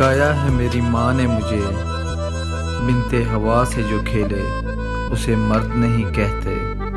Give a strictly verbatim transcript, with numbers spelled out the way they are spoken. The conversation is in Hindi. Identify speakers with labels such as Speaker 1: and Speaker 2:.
Speaker 1: सिखाया है मेरी माँ ने मुझे, बिनते हवा से जो खेले उसे मर्द नहीं कहते।